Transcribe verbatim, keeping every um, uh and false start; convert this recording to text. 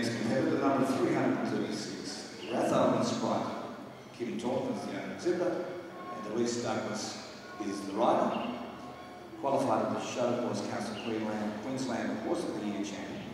next competitor, the number three hundred thirty-six, Ratho and Sprite. Kim Taunton is the owner exhibitor, and Elise Douglas is the rider. Qualified at the Show Horse Council Queensland, Queensland Horse of the Year champion.